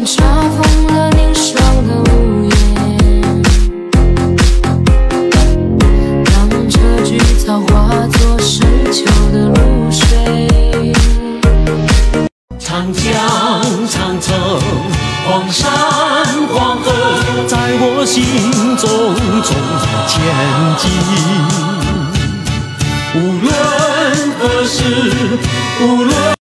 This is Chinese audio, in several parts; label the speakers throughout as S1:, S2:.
S1: 查封了凝霜的屋檐，让这菊草化作深秋的露水。
S2: 长江、长城、黄山、黄河，在我心中种下千金。无论何时，无论。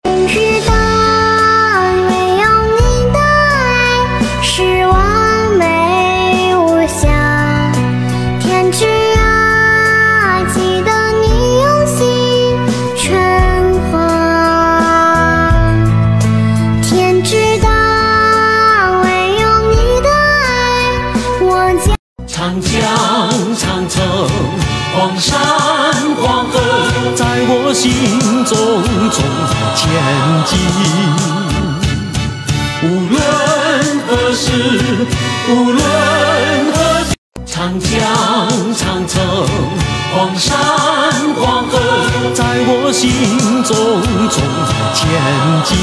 S2: 长江、长城、黄山、黄河，在我心中种下千金。无论何时，无论何地，长江、长城、黄山、黄河，在我心中种下千金。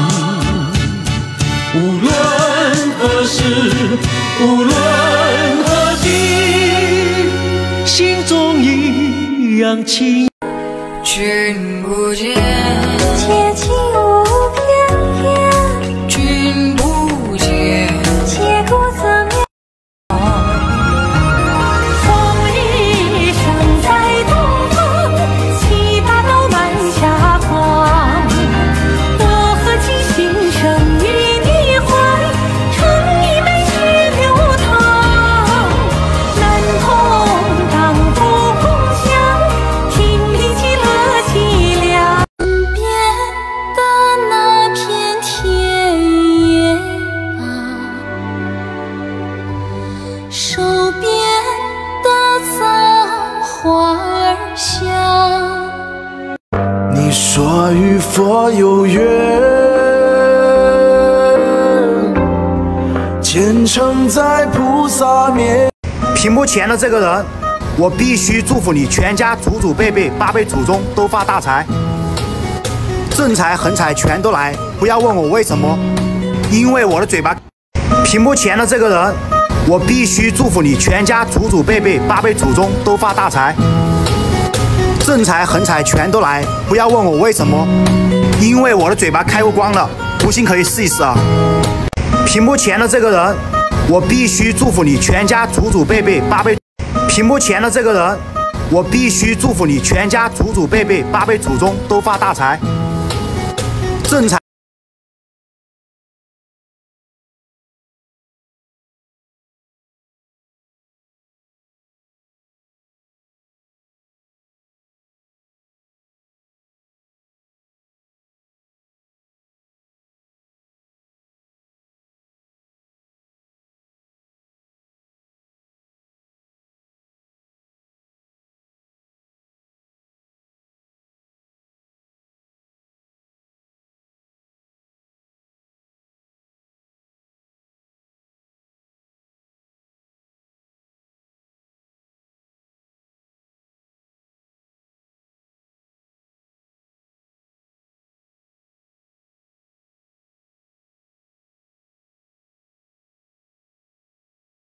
S2: 无论何时，无论何地，心中一样情。
S1: 君不见，且轻舞翩翩；君不见，且顾侧面。风一声在东方，七八刀满霞光。我何其心生于你怀，成一杯血流淌。难同当不共享，听离起了凄凉。边的那片田野啊，手边的葬花儿香。
S3: 你说与佛有缘，虔诚在菩萨面。
S4: 屏幕前的这个人，我必须祝福你全家祖祖辈辈八辈祖宗都发大财，正财横财全都来。不要问我为什么，因为我的嘴巴。屏幕前的这个人，我必须祝福你全家祖祖辈辈八辈祖宗都发大财，正财横财全都来。不要问我为什么，因为我的嘴巴开过光了，不信可以试一试啊。屏幕前的这个人，我必须祝福你全家祖祖辈辈八辈。屏幕前的这个人，我必须祝福你全家祖祖辈辈八辈祖宗都发大财，正财。